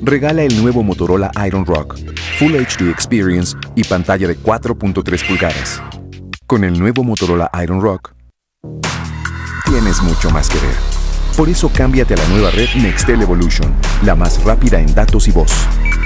Regala el nuevo Motorola Iron Rock, Full HD Experience y pantalla de 4.3 pulgadas. Con el nuevo Motorola Iron Rock, tienes mucho más que ver. Por eso cámbiate a la nueva red Nextel Evolution, la más rápida en datos y voz.